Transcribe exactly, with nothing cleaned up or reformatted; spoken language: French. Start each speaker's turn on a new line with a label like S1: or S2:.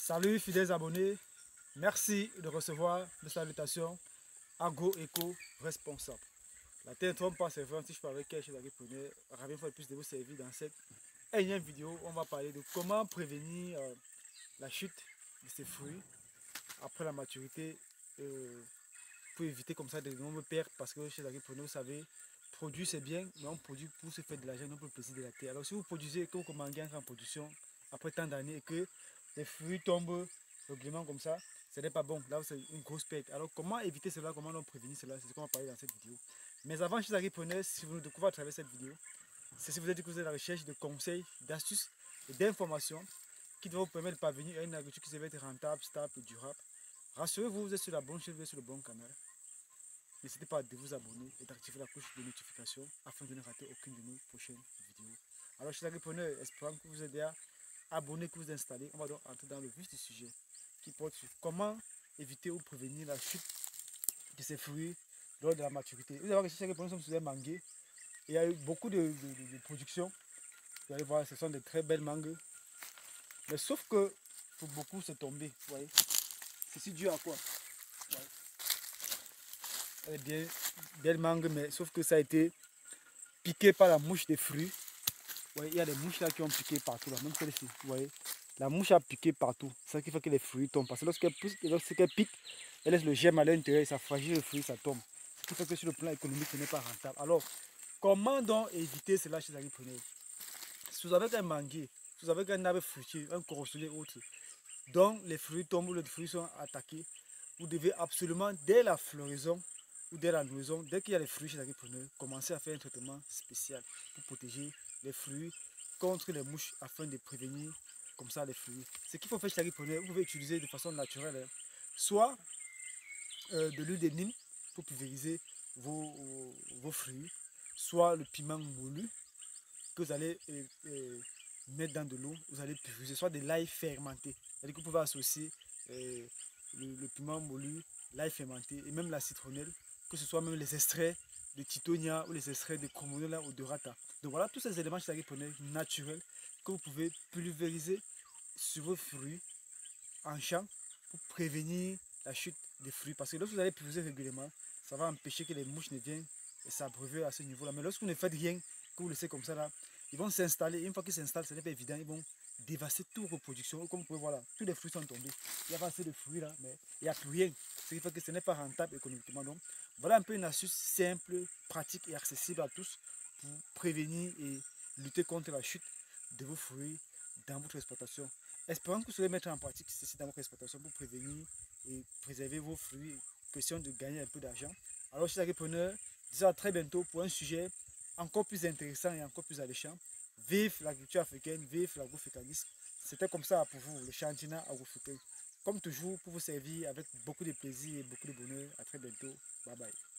S1: Salut fidèles abonnés, merci de recevoir mes salutations agro-éco responsable. La terre ne trompe pas, c'est vrai, si je parle avec quelqu'un qui prenait, ravi une fois de plus de vous servir dans cette énième vidéo. On va parler de comment prévenir euh, la chute de ces fruits après la maturité euh, pour éviter comme ça de nombreuses pertes, parce que chez les agripreneurs, vous savez, produire c'est bien, mais on produit pour se faire de l'argent, non pour le plaisir de la terre. Alors si vous produisez et que vous commandez en production après tant d'années et que les fruits tombent régulièrement comme ça, ce n'est pas bon. Là, c'est une grosse perte. Alors comment éviter cela, comment on prévenir cela, c'est ce qu'on va parler dans cette vidéo. Mais avant, chez les agripreneurs, si vous nous découvrez à travers cette vidéo, c'est si vous êtes que vous êtes à la recherche de conseils, d'astuces et d'informations qui vont vous permettre de parvenir à une agriculture qui va être rentable, stable et durable. Rassurez-vous, vous êtes sur la bonne chaîne, vous êtes sur le bon canal. N'hésitez pas à vous abonner et d'activer la cloche de notification afin de ne rater aucune de nos prochaines vidéos. Alors, chers agripreneurs, espérant que vous êtes déjà abonnés, que vous installez, on va donc entrer dans le vif du sujet qui porte sur comment éviter ou prévenir la chute de ces fruits lors de la maturité. Vous allez voir que chez les agripreneurs, nous sommes sur des manguiers. Il y a eu beaucoup de, de, de, de production. Vous allez voir, ce sont de très belles mangues. Mais sauf que pour beaucoup, c'est tombé. Vous voyez, c'est dû à quoi? Elle est bien belle mangue, mais sauf que ça a été piqué par la mouche des fruits. Vous voyez, il y a des mouches là qui ont piqué partout, là, même celle-ci. Vous voyez, la mouche a piqué partout. C'est ça qui fait que les fruits tombent. Parce que lorsqu'elle lorsqu'elle pique, elle laisse le germe à l'intérieur et ça fragilise le fruit, ça tombe. Ce qui fait que sur le plan économique, ce n'est pas rentable. Alors, comment donc éviter cela chez les agripreneurs? Si vous avez un manguier, si vous avez un arbre fruitier, un corosonnier ou autre, dont les fruits tombent, les fruits sont attaqués, vous devez absolument, dès la floraison ou dès la nourrisson, dès qu'il y a les fruits chez l'agriculteur, commencer à faire un traitement spécial pour protéger les fruits contre les mouches afin de prévenir comme ça les fruits. Ce qu'il faut faire chez l'agriculteur, vous pouvez utiliser de façon naturelle, hein, soit euh, de l'huile de Nîmes pour pulvériser vos, vos fruits, soit le piment moulu que vous allez euh, euh, mettre dans de l'eau, vous allez pulvériser, soit de l'ail fermenté. C'est-à-dire que vous pouvez associer euh, le, le piment moulu, l'ail fermenté et même la citronnelle, que ce soit même les extraits de Titonia ou les extraits de Cromonella ou de Rata. Donc voilà tous ces éléments naturels que vous pouvez pulvériser sur vos fruits en champ pour prévenir la chute des fruits. Parce que lorsque vous allez pulvériser régulièrement, ça va empêcher que les mouches ne viennent s'abreuver à ce niveau-là. Mais lorsque vous ne faites rien, que vous laissez comme ça là, ils vont s'installer. Une fois qu'ils s'installent, ce n'est pas évident, ils vont dévaster toute reproduction. Comme vous pouvez voir là, tous les fruits sont tombés. Il y a pas assez de fruits là, mais il n'y a plus rien. Ce qui fait que ce n'est pas rentable économiquement. Donc voilà un peu une astuce simple, pratique et accessible à tous pour prévenir et lutter contre la chute de vos fruits dans votre exploitation. Espérons que vous saurez mettre en pratique ceci dans votre exploitation pour prévenir et préserver vos fruits. Question de gagner un peu d'argent. Alors, chers agripreneurs, disons à très bientôt pour un sujet encore plus intéressant et encore plus alléchant. Vive l'agriculture africaine, vive l'agrofuturisme. C'était comme ça pour vous, le Chantina agrofutur. Comme toujours, pour vous servir avec beaucoup de plaisir et beaucoup de bonheur. À très bientôt. Bye bye.